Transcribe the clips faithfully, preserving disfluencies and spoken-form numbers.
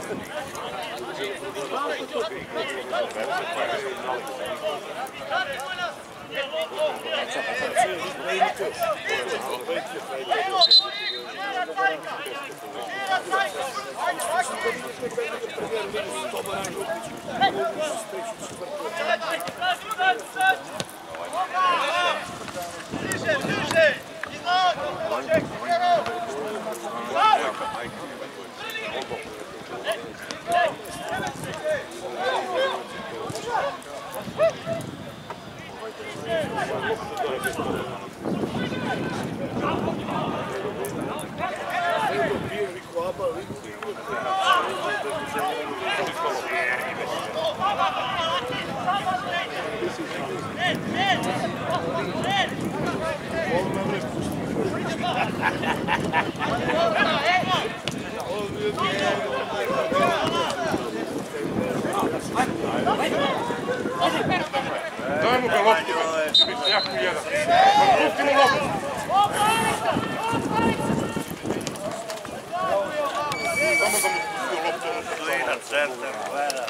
Dajmo ga loptu, biti jako jedan. Pustimo loptu. Samo da mu spustio loptu. Stoji na centar, gleda.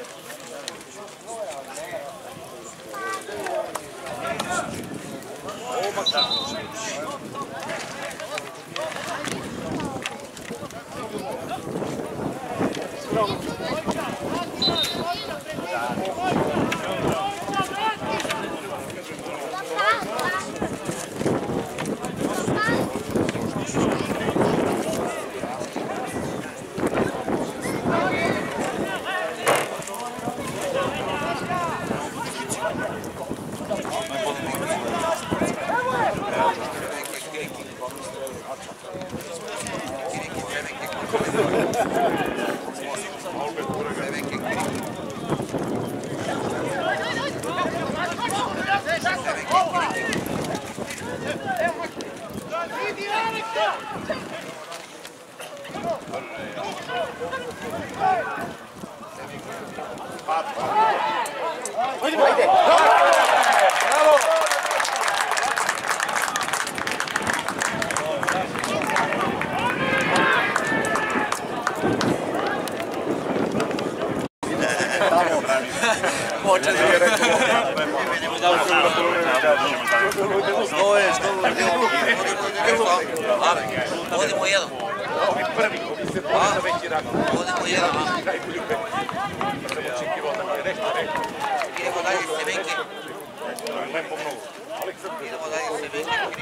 Vodimo jedan. Ovi prvi, ovi se boli za veći rad. Vodimo jedan. Najbolju petu. Sam očekivao da je rekao, rekao. Idemo dalje s Sevenke. Lepo mnogo. Idemo dalje s Sevenke.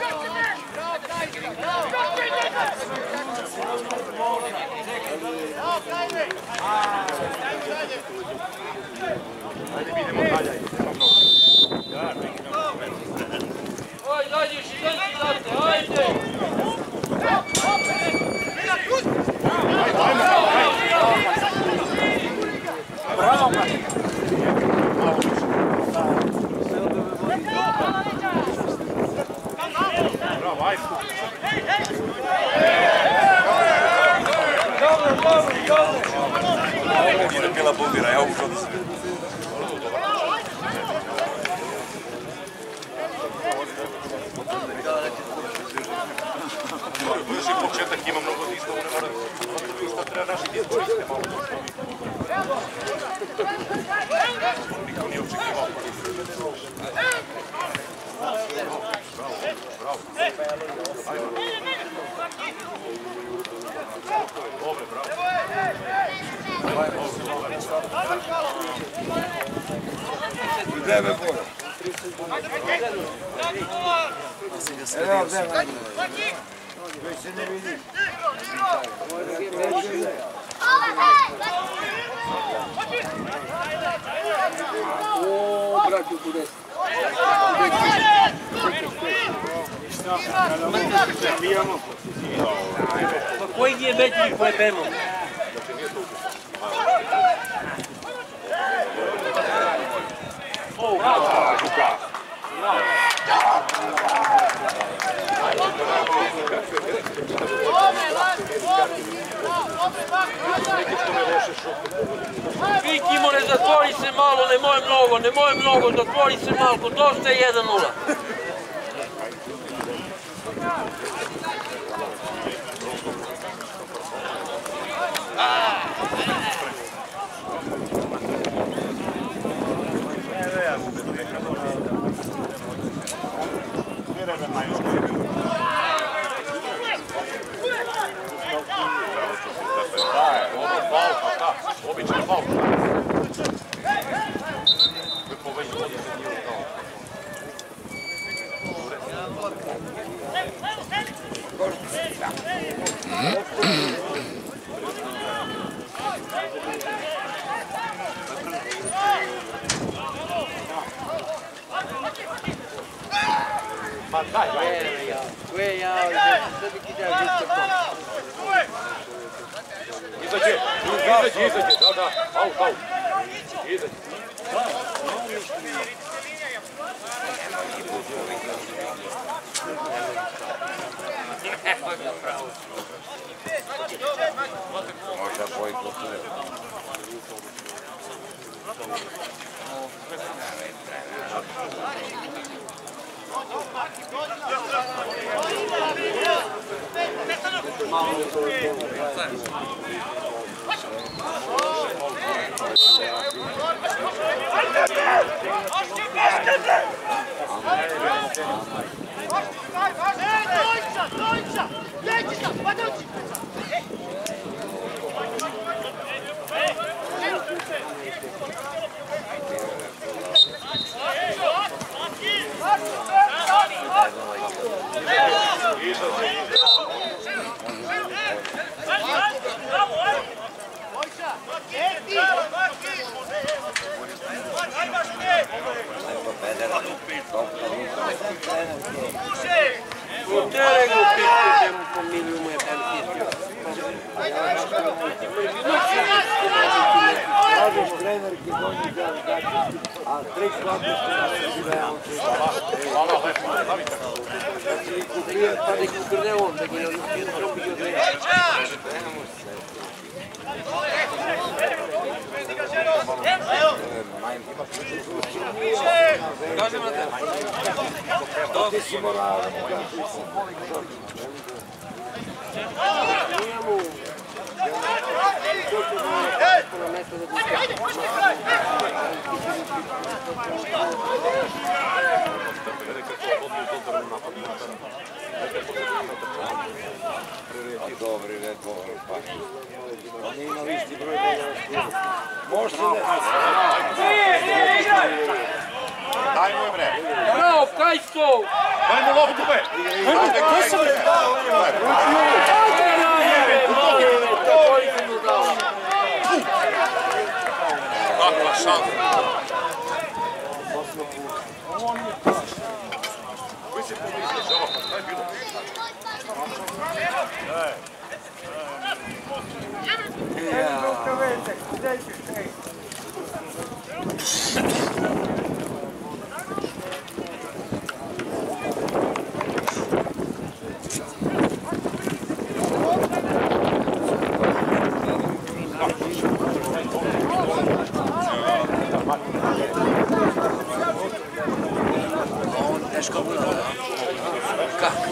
Ajde, vidimo dalje. Nema mnogo. Ajde, dođiš i dođi zate, ajde! Bravo, man! Bravo, ajde! Dobro, dobro, dobro! Ovo nije bila bubira, ja ušao da se vidi. Brži početak, ima mnogo dislova, ne mora što treba naši djeci koriste malo. Niko nije očekivao. Bravo, bravo. Dobre, bravo. Gde me bora? Evo, gde me već se ne vidi. Oooo, bratu, tu desno. Pa koji je metri pojebemo? O, bravo! Vikimo, ne zatvori se malo, nemoj mnogo, nemoj mnogo, zatvori se malo, dosta je jedan nula. Ah! Običan faul. Kako već vodi se nije kao. Ma daj, daj. Sve ja, sve bi ti da vidite to. Izađe, izađe, izađe, da, da, au, au. Izađe. Možda boji poslije. Putere go pišite mu po milijumu je ben hitio. Kažeš trener ki donji da a tri kvadri što da je on Hvala, lepo, stavite. Pa nek ukrne on, da ga je trobi ga odreći. Ti si morao da mu Dobri, red, dobro, pa. Oni imali isti broj da možda ne. Daj mu je bre. Bravo, Kajsko! Daj mu loptu be. Ko sam je dao? Kakva šansa. Koji se pomisli za ovo? Šta je bilo? Teško bude, da? Kako?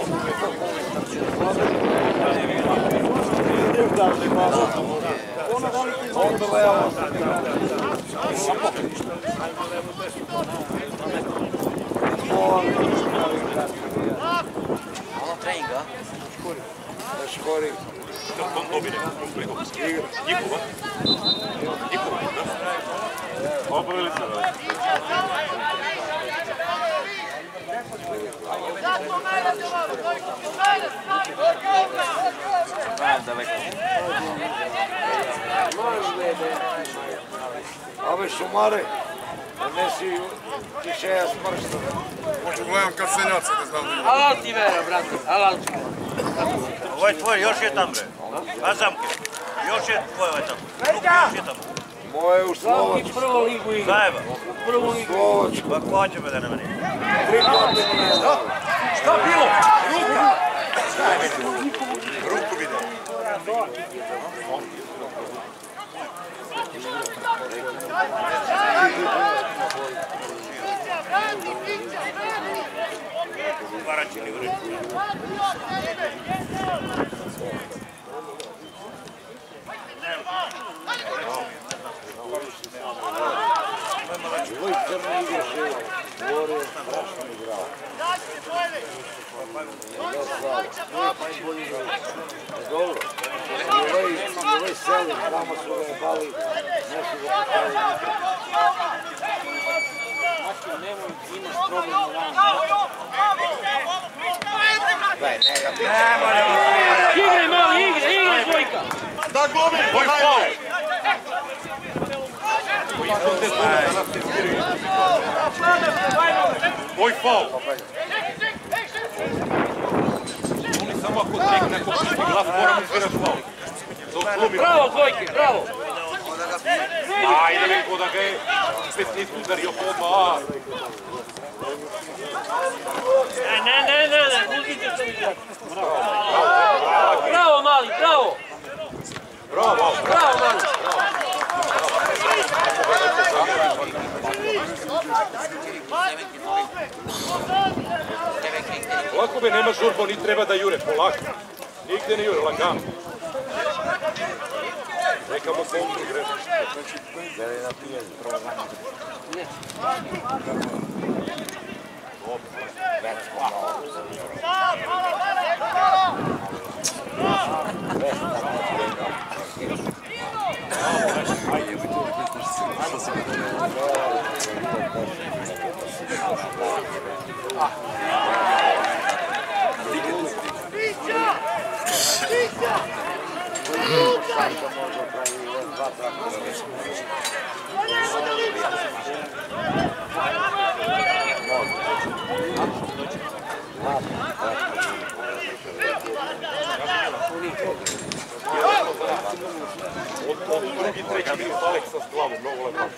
Ono treninga? Škori. On dobine. Njihova? Njihova, da? Opravili se, da? Ove šumare, donesi tišeja s prsta. Možda gledam kad seljaci, ne znam. Halal ti vera, brate, halal ti. Ovo je tvoj, još je tam bre. A zamke. Još je tvoj ovaj tam. Drugi još je tam. Moje u Slovačku. Svaki prvo ligu igra. Zajeba. Prvu ligu. Slovačku. Pa ko će me da ne meni? Tri godine ne znam. Šta bilo? Ruka! Ruku vidio. Varači li vrši. Ovaj crni igraše, Gore je strašno igrao. Dobro. Ovaj ovaj seli, tamo su ga jebali, nešto ga postavili. Maki, nemoj, imaš problem na ranu. Daj, nega. Igre, mali, igre, igre, dvojka! Da glumi, tvoj faul! Tvoj faul! Oni samo ako tek neko pusti glas, moramo izvirati faul. Bravo, dvojke, bravo! Ajde, neko da ga je petnaest udario po odmah. Ne, ne, ne, ne, ne, uzmite što mi znači. Bravo, mali, bravo! Bravo, Bravo, mali! Polako be, nema žurbo, ni treba da jure, polako. Nigde ne jure, lagano. Nekamo se umri greši. Deli na pijenju, prvo za njih. Od drugi, treći minut Aleksa s glavom, mnogo lepo.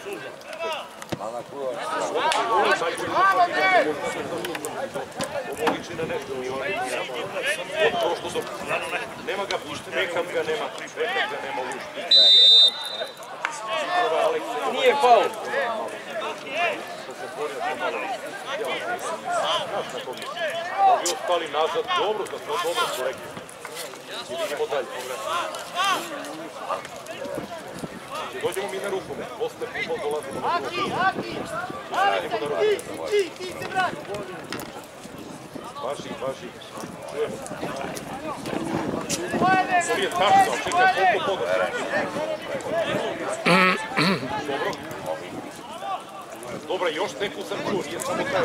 Ovo liči na nešto mi ovaj. Od prošlo do... Nema ga, Bekam ga nema, Bekam ga nema ušti. Nije faul. Ovi ostali nazad, dobro, da smo dobro su rekli. I vidimo dalje. Dođemo mi na rukom, posle futbol dolazimo na rukom. Radimo na rukom. Vaši, vaši, čujemo. To je tačno, čekaj, koliko poda. Dobro. Dobro, još neku sam čuo, nije samo taj.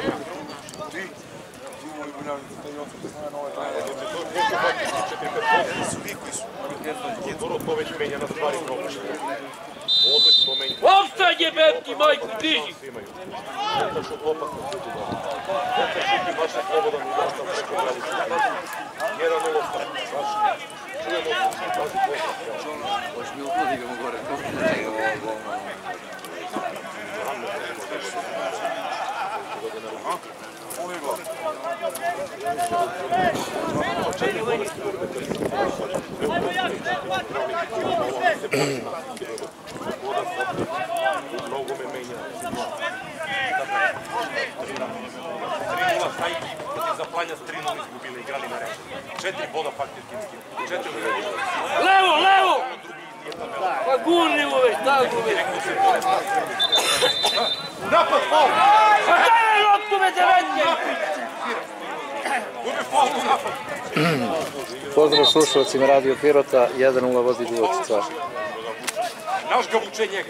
Dobro, to već menja na stvari problem. Odlično to menja. Offside je, Bepki, majku, diži! Zato što opasno suđe dobro. Zato što ti baš je slobodan i zastav preko granice. Jedan nula stav. Baš čujemo se, bazi posljedno. Hoć mi ukladi ga mu gore. Mnogo me menja. tri nula šta i za Planja s tri nula izgubili, igrali na redu. Četiri boda faktički izgubili. Četiri nula. Levo, levo! Pa gurni mu već, tako već. Napad, faul! Pa daj loptu me devetke! Gubi faul u napad. Pozdrav slušalcima Radio Pirota, jedan nula vodi Duvačica. Naš ga vuče njega.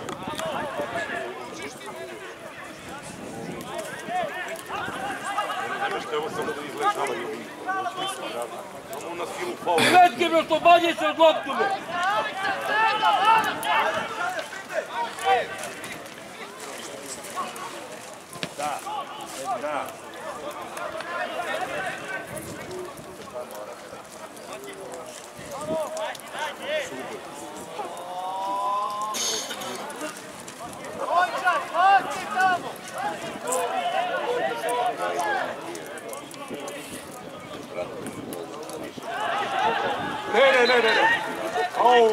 Nemešte ovo samo da izlečavaju mi. Samo na silu faul. Devetke me oslobađaj se od loptu me! Da, da. Ne, ne, ne, ne, ne. Au!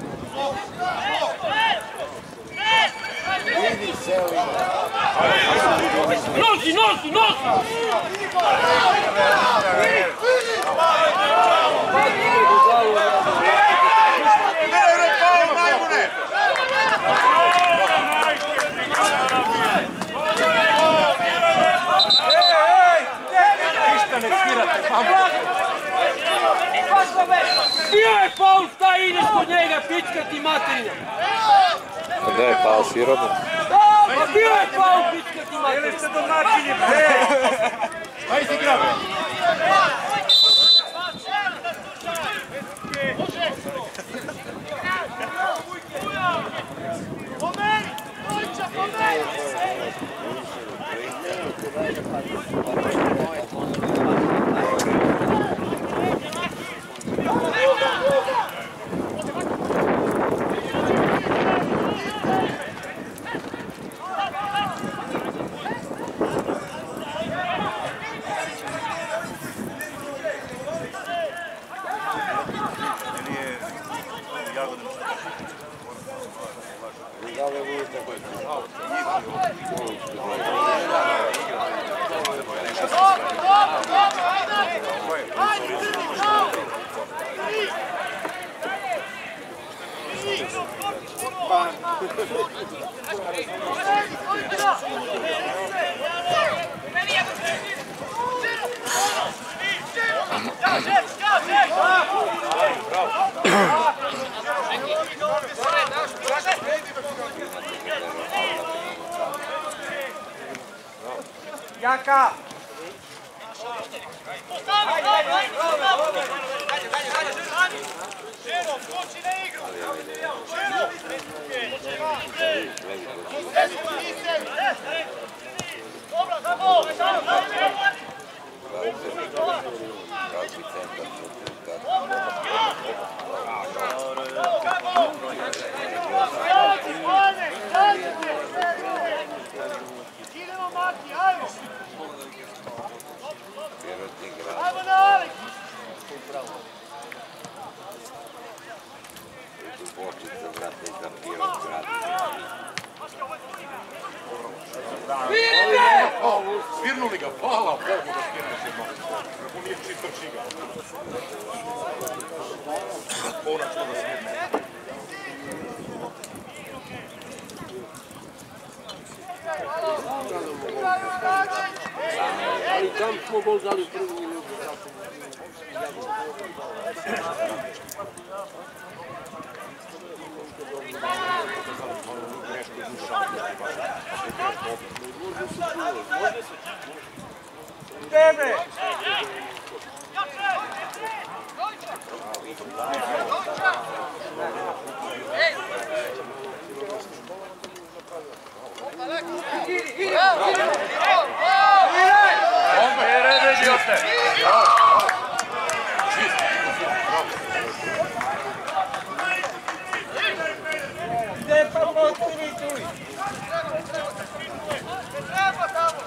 Vidi, seli. Nosi, nosi, nosi! Bio je faul, šta ideš kod njega, pička ti materina? Gdje je pao Sirobu? Pa bio je faul, pička ti materina? Ili ste domaćini, bre? Ajde se igramo. Jaka! Žero, skoči na igru! Žero! Dobro, za bol! Idemo, Mati, ajmo! Ajmo na Alex! Svirnuli ga, hvala Bogu da svirne se malo. Kako nije čisto čiga. Konačno da svirne. Ali tam smo gol dali u prvu minutu. Tebe! Onda je red, idiote! Gde pa potpuni tuj? Treba tamo!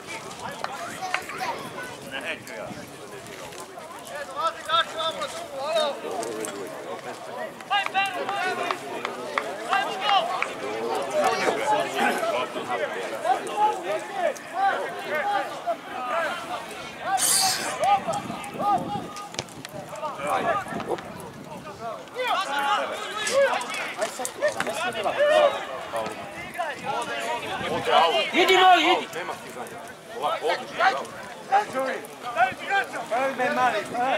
Neću ja. Dolazi dači vam na drugu, alo! Hajde, Beno! Hajde, go! Idi mali, idi! Nema stizanja. Ovako, odlično. Prvi mali, a?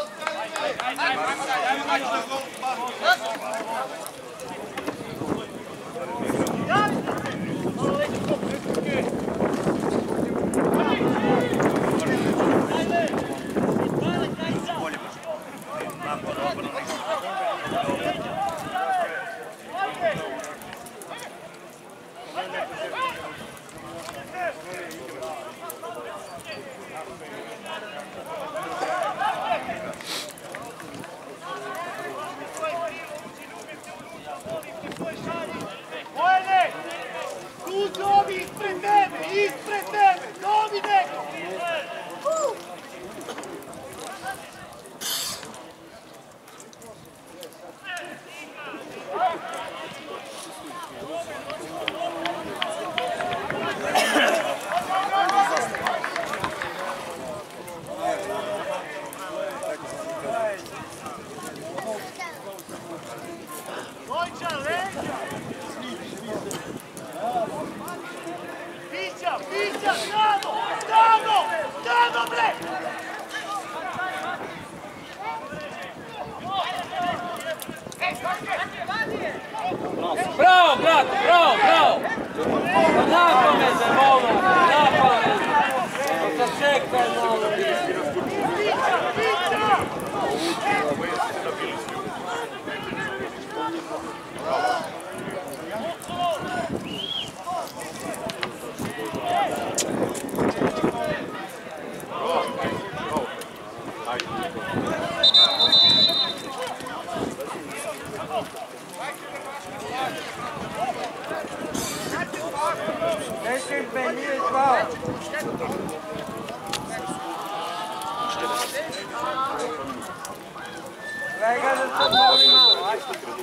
Ojene! Tu dobi ispred tebe, ispred tebe! Dobi neko! Mića, stano, stano, stano bre! Bravo, brate, bravo, bravo! Napame se, molim, napame! Pa čekaj malo. Nećeš me, nije zvao. Svega da se boli malo, ajde.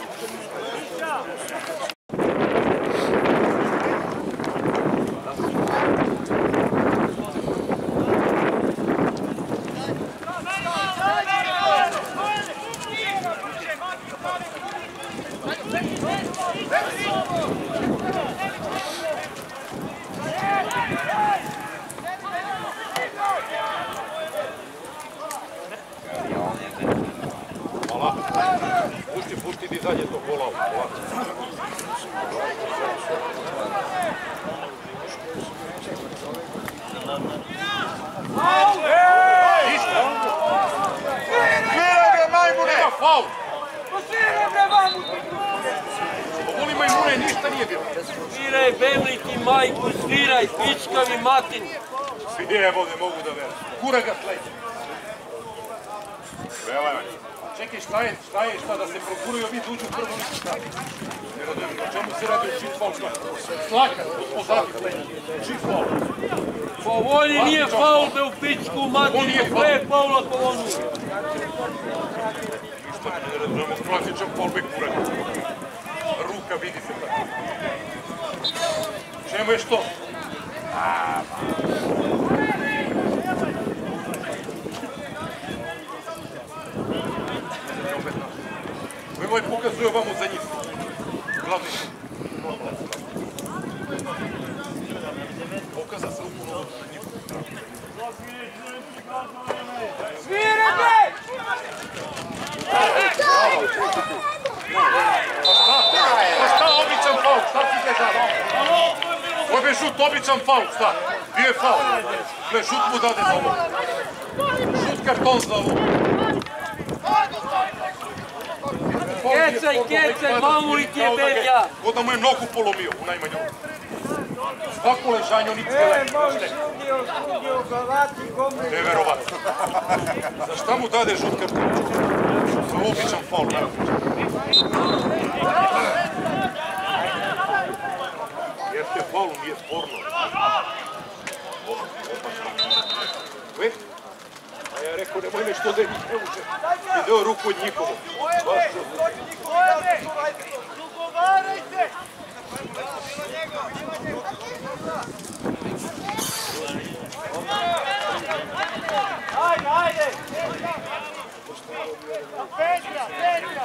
Hvala. Pusti, pusti ti dalje to kola. Sviraj ga, majmune! Nema faul! Sviraj bre vamu! Ovoli majmune, ništa nije bilo. Sviraj veliki majku, sviraj pičkavi matin. Svi evo ne mogu da verujem. Kura ga sleće. Velevan. Čekaj, šta je, šta je, šta da se prokuruju, vi duđu prvo nisu šta. Ne radujem, o čemu se radi u čit faul, šta? Slaka, gospodati sleće. Čit faul. Po volji nije faul be u pičku matinu, sve je faul ako onu. Ništa ne razumemo, klasičan faul be kura. Ruka vidi se tako. Čemu je što? Ovaj pokazuje ovamo za njih. Glavni su. Pokaza se upuno za njih. Sviraj bre! Pa šta običan faul? Šta ti te dada? Ovo je šut običan faul, šta? Bio je faul. Gle, šut mu dade za ovo. Šut karton za ovo. Kecaj, kecaj, mamuli ti je bedja! Kod da mu je nogu polomio, u najmanju. Svako ležanje, oni cijele. E, moj sudio, sudio, galati, gomri. Neverovatno. Za šta mu dade žut karton? Za običan faul, ne? Jeste faul, nije sporno. Ve? A ja rekao, nemoj nešto da njih ne uče. Ideo ruku od njihovo. Dogovarajte! Ajde, ajde! Petra, Petra!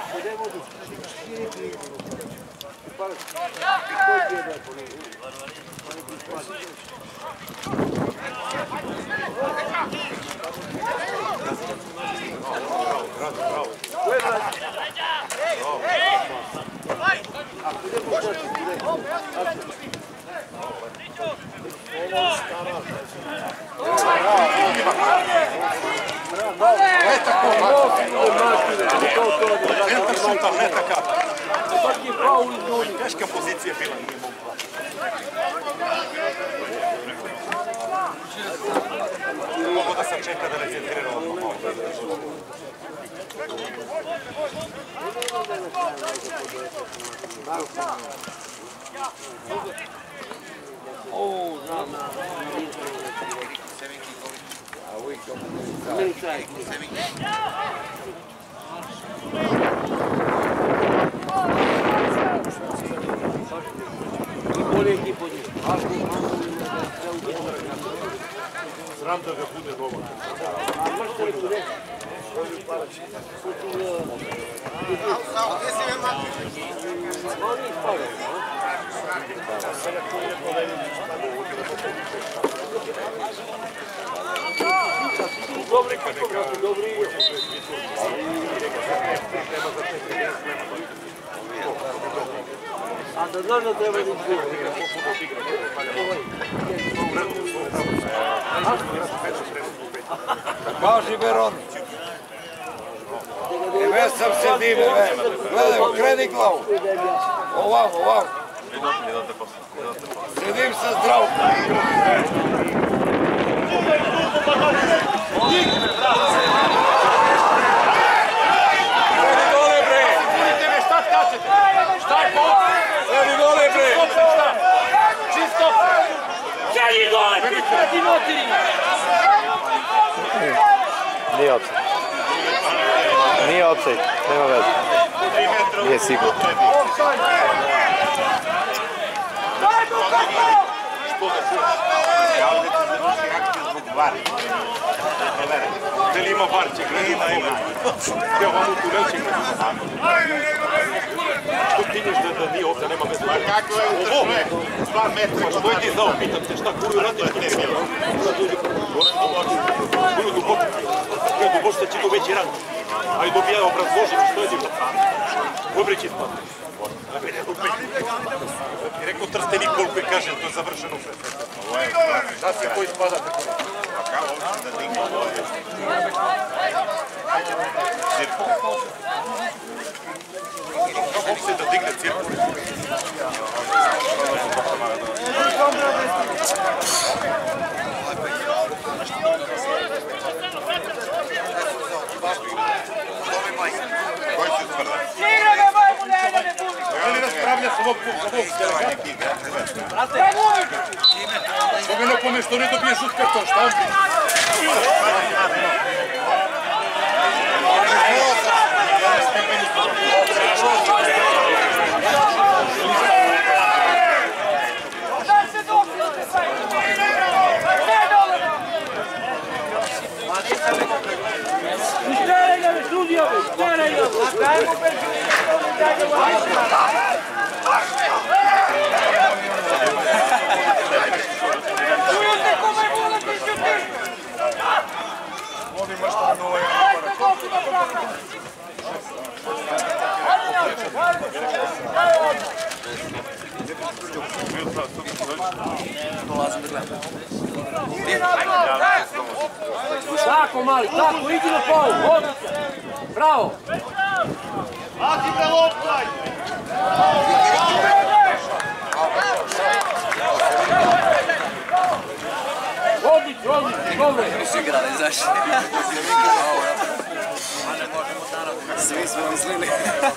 Bravo, ne tako, centar šuta, ne takav. Teška pozicija bila, nije mogu. Mogu da sam čeka da ne centrira odmah malo. O, znam. Milicaj. Bolje ekipo od njih. Sram da ga bude dobar. Gdje si me mati? Dobri kako brate, dobri igra. A da znaš da treba da izgleda. Kaži Veroni. I već sam se dive, gledaj, okreni glavu. Ovamo, ovamo. Sedim sa zdravom. Sredi dole, bre! Budite me, šta skačete? Šta je to? Sredi dole, bre! Čisto! Sredi dole, pičati notirima! Nije opsaj. Nije opsaj, nema veze. Nije sigurno. Da li ima var će gledati? Ima, ima. Evo vam u tunel će gledati. Što tinješ da nije ovdje, nema veze. Kako je ovo? Dva metra. Što je ti znao? Pitam te šta kuju radiš? Kuju duboko. Kuju duboko što će to veći rad. Ali dobija obrazložiti što je duboko. Obrići spad. Rekao Trstenik koliko je kažem, to je završeno. Da se koji spada tako. Kako se da digne cirku? Igrame, majmune, ajmo ne budi! Ali raspravlja se ovog što me napome što ne dobije šut karton, šta on priča? Daj se došli, sve! Sve dole! Ustere ga, sudi ove, ustere ga! Dajmo Berži, dajmo Čujete kome volete i šuti! Dajte došli da pravimo! Tako mali, tako, idi na polu, odlično! Bravo! Aki bre loptaj! Odlično, odlično, dobro! Više igrali, znaš. Svi smo mislili.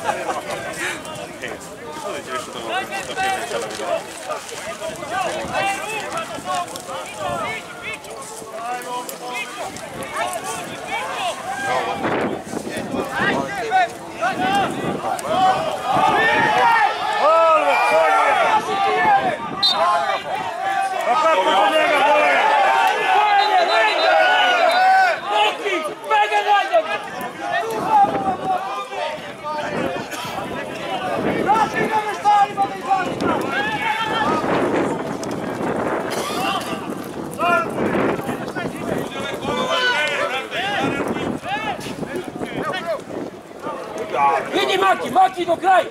Vidi Maki, Maki do kraja!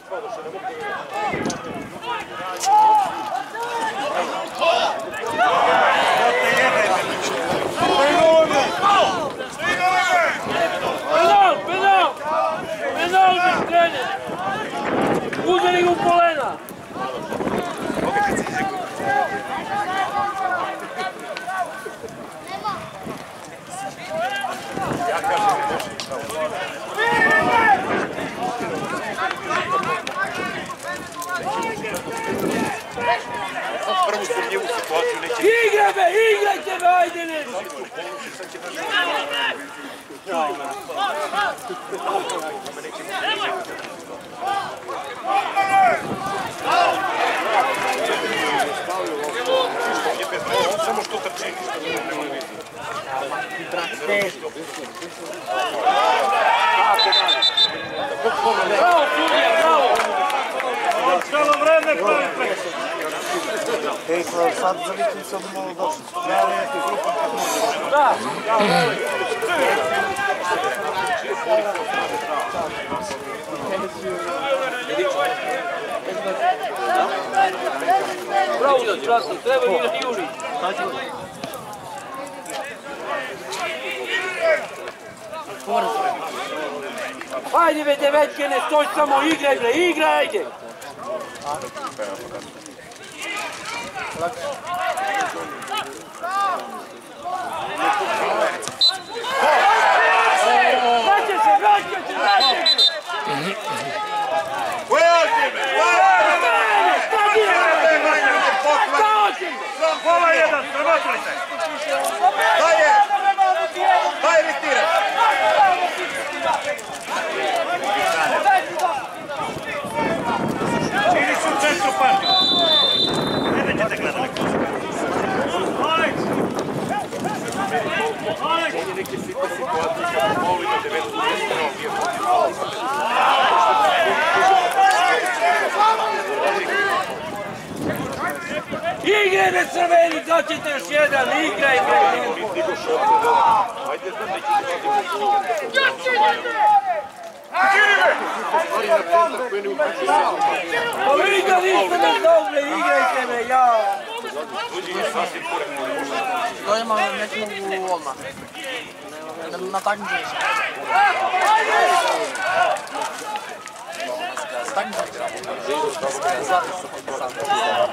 Penal, penal! Penal za trener! Uzeli u kolena! Prvu sumnjivu situaciju neće... Igraj me, igrajte me, ajde ne! Samo što trči. Bravo, Sudija, bravo! Celo vreme pravi preko. Ej, pa sad za vikend sam malo došli. Da, bravo si, Často, treba mi da juri. Ajde ve devetke, ne stoj samo, igraj bre, igraj, ajde! Vraća se, vraća se, vraća se! Pola jedan, sramotrajte! Daj je! Daj riktira! Ili su u centru partiju. Ne nećete gledali. Alex! Alex! Ovdje neke sitne situacije kako Paul ima devetku Igraj me crveni, doćete još jedan, igraj bre! Ajde, znam neki Pa vi ga niste da dobre, igrajte me, ja! To ima neki mogu odmah. Na takmičenju se. Takmičenju se. Zlati se potpisali.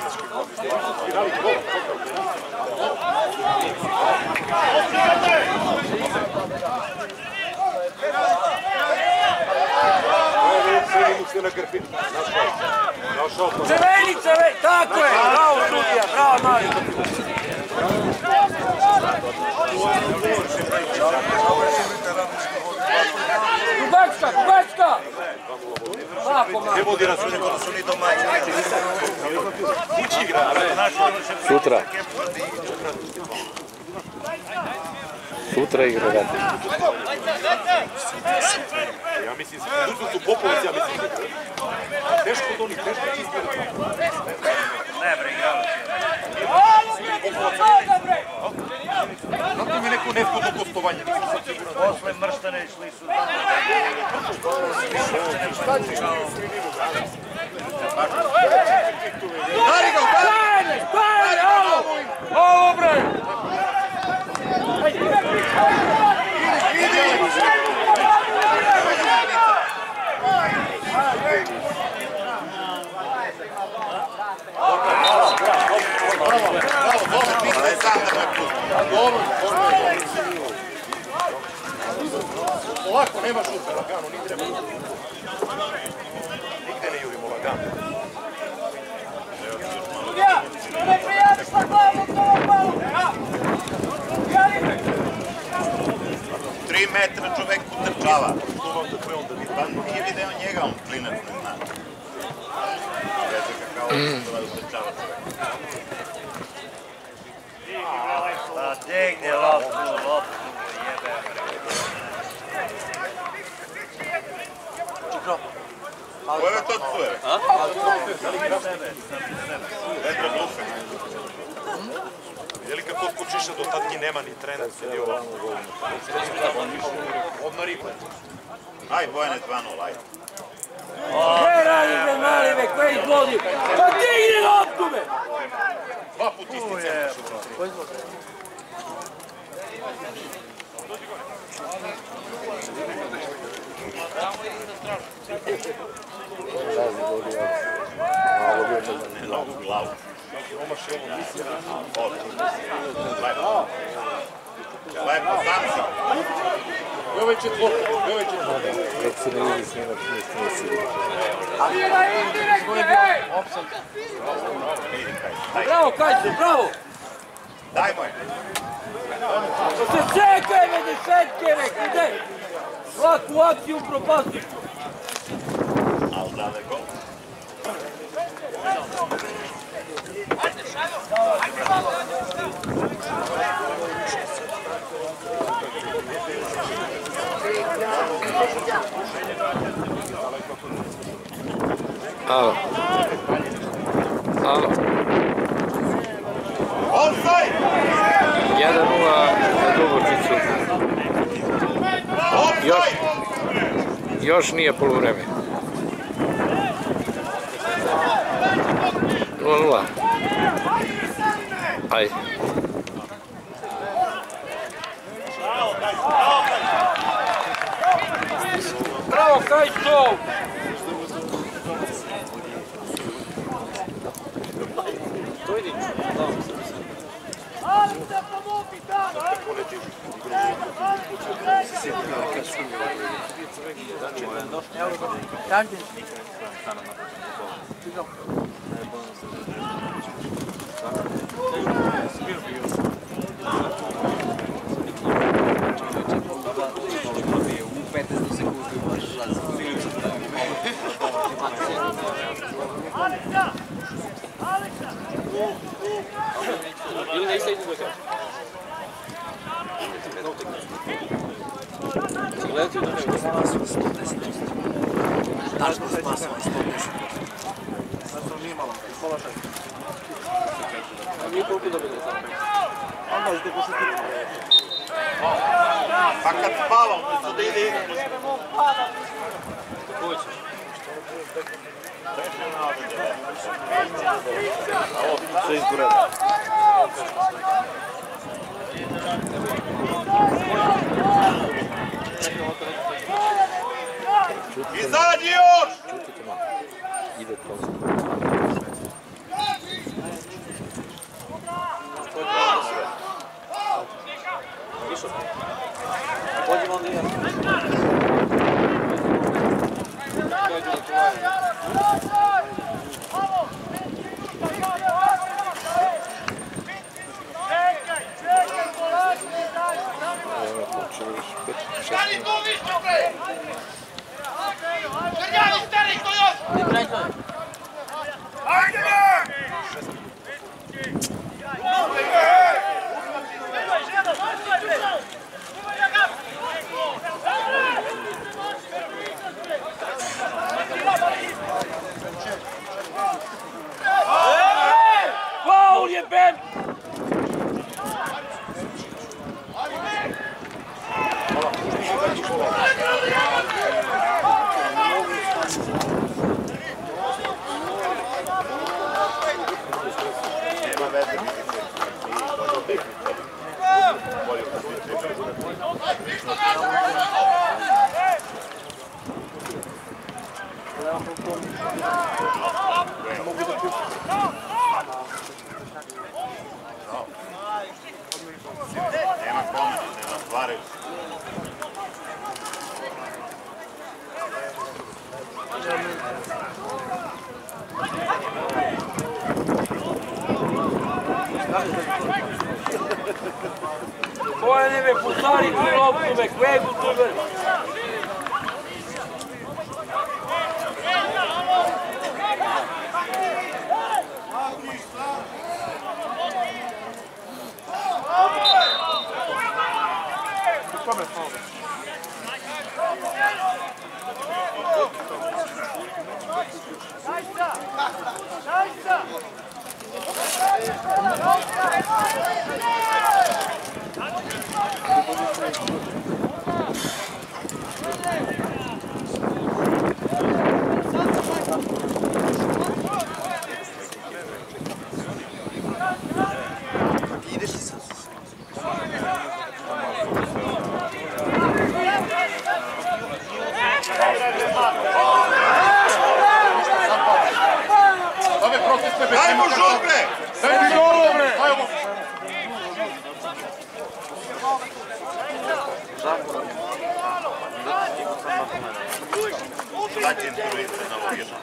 Crveni, crveni, tako je, bravo sudija, bravo Mario. Kubacka, Kubacka! Tako Mario. Ne vodi račune kada su ni domaći. Kući igra. Sutra. Sutra igra radi. Ja mislim, dužno su Popović, ja mislim. Teško od onih, teško izgleda. Ne bre, igrali. Zato mi neko nezgodno gostovanje. Posle Mrštane išli su tamo. Dari ga, Stane, stane, ovo! Ovo bre! Ovako, nema šuta, lagano, ni treba. Nigde ne jurimo lagano. Ja, ne prijadi sa glavom to malo. Tri metra čovek utrčava. Što vam da je onda divan? Nije video njega, on klinac ne zna. Veze kakao da utrčava čovek. Da digne loptu, loptu, jebe. Ko je to cuje? Petra Blusa. Vidjeli kako skučiša, do tatki nema ni trener, sjedi ovako. Odmah rikle. Aj, Bojane dva nula, aj. Sve radite mali me, koji izvodi? Pa digni loptu me! Dva put isti centar. Ne nogu glavu. Omaš je ovo misija. Lepo. Lepo, sam si. Gledaj četvorka, gledaj četvorka. Dok se ne vidi snimak, niste ne sigurno. Bravo, Kajče, bravo! Daj moj. To se čekaj me desetke, nek, ide! Svaku akciju propastiš. Al daleko. Alo. Alo. jedan nula za Dubrovčiću. Još, još nije poluvreme. nula nula. Ajde. Bravo, Kajčov! Alica, pomogi tamo! Alica! Alica! Ili ne ista izgleda? Gledajte da ne vidim. Tačno spasova, sto deset. Sad sam nije malo, pola šest. A nije koliko dobili za to? A možete pošutiti. Pa kad spalo, to da ide ide. Tako ćeš. A ovo sve izgureda. Izađi još! Čutite malo. Ide pauza. Pođemo onda jedan. Stani tu više, bre! Grljani, stani tu još! Ajde, bre! Faul je Ben! Nema veze biti tehničar, mi dođe tehničar. Bolje kad svi tehničar. Nema kome, nema stvaraju. Koje nebe putari tu loptu, me kvegu tu me. Šajca! Šajca! Ideš li sad? Daj mu žut, bre! Daj mu žut, bre! Šta će intervencija na ovo jedno?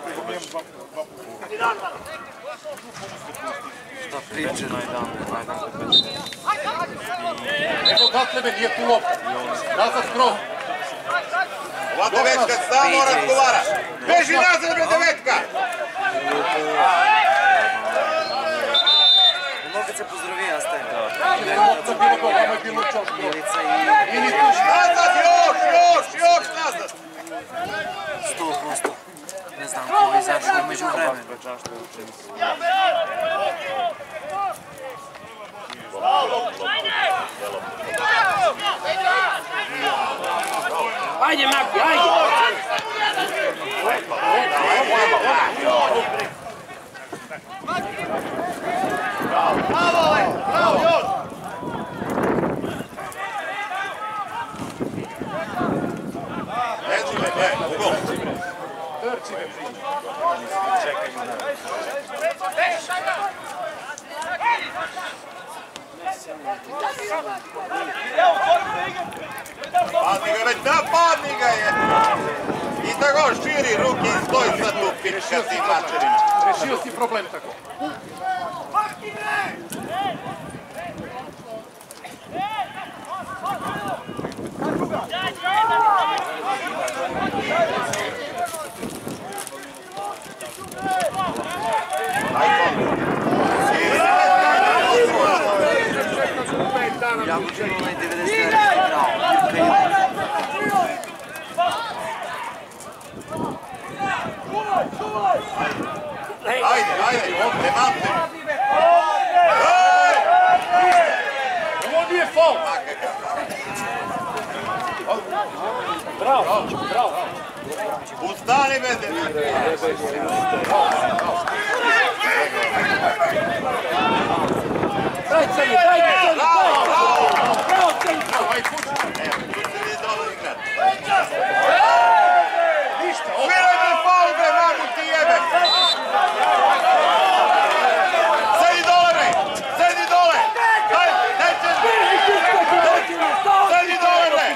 Šta priče najdan, najdan za pet. Nego da tebe nije tu lopta. Nazad skroz. Ova devetka samo razgovara. Beži nazad, bre, devetka! Ono kad se pozdravi, ja stajem. Lopta bilo to, tamo je bilo čoš. Milica i... Ili tu nazad, još, još, još nazad! Sto prosto. Ne znam ko je izašao među vremenu. Ajde, Maki, ajde! Bravo, bravo, još! Neći me, ne, u gol. Trči me, priđi. Padni ga već, da padni ga je! I tako širi ruke i stoji sad tu pička ti mačerina. Rešio si problem tako. Ja mu čekam onaj devedeset igrao. Ajde, ajde, ovdje, mante! Ovo nije faul! Bravo, bravo! Ustani, bede! Daj, Crni, daj, Crni, Bravo, bravo! bravo, Crni! Aj, pući! Evo, tu se vidi dobro igrat. Ništa, Sviraj me faul, bre, mamu ti jebe! Sedi dole, bre! Sedi dole! Daj, nećeš! Sedi dole, bre!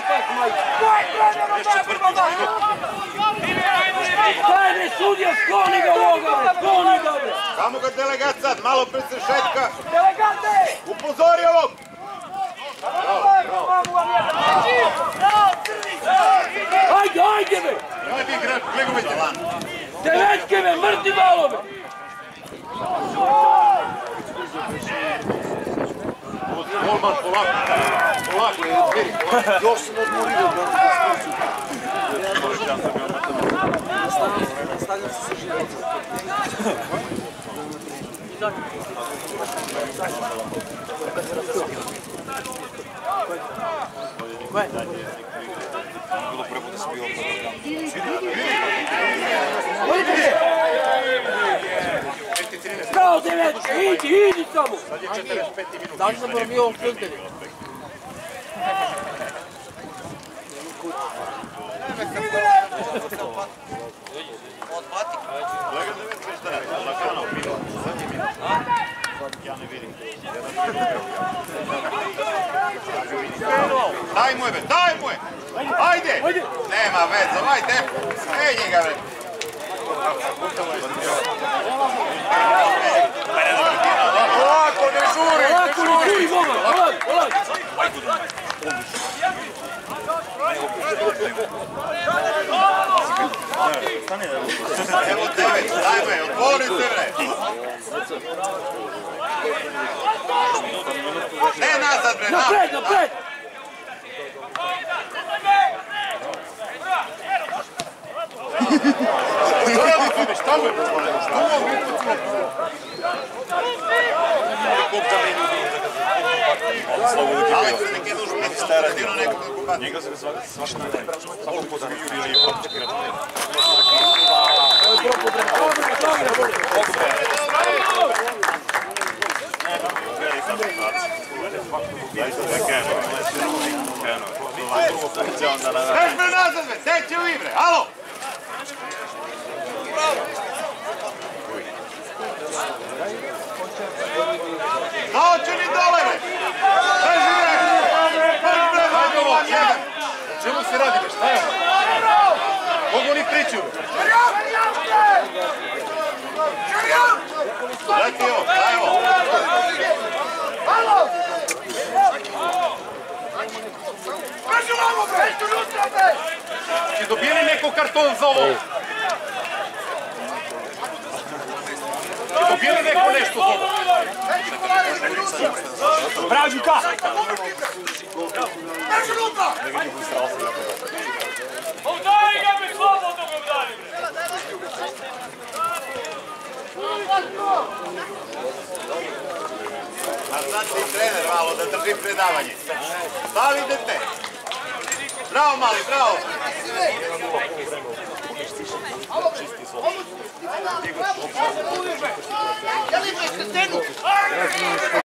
Daj, bre, sudija, skloni ga ovoga, bre, skloni ga, bre! Samo ga delegat sad, malo pre se šetka. Upozori ovog! Ajde, ajde, bre! Ajde igra, Glegović. Devetke, bre, mrtvi malo, bre! Golman, polako. Polako, veri. Još sam odmorio. Nastavljam se sa životom. Bravo, devetke, idi, idi samo! Sad je četrdeset pet minut. Zašto nam mi ovom krnteli? Gledaj da već šta radi, lagano, minut, zadnji minut. Ja ne vidim. Daj mu je, be, daj mu je! Ajde! Nema veze, ajde! Ej njega, bre! Polako, ne žuri, ne Polako, ne žuri, momak, polako, polako! Evo devet, daj mu je, otvori se, bre! Ne nazad, bre, napred! Napred, napred! Što radi Fime, šta mu je? Što mu je? Ali se neke dušu, ne se stara, nekog okupati. Njega se svašta ne daje. Svakog puta ga juri ili praktički ne daje. Već me nazad, bre, teće u igre, alo! Naočeni dole, bre! Beži, bre! Beži, bre, vamo vam jedan! O čemu se radi, bre, šta je? Kogu oni pričaju? Leti ovo, daj ovo! Beži vamo, bre! Či dobijeli neko karton za ovo? Či dobijeli neko nešto za ovo? Bravo, Đuka! Beži unutra! Udari ga mi slobodno ga udari, bre! A sad ti trener malo da drži predavanje. Stavi dete! Bravo, mali, bravo! Ja li bre, stenu!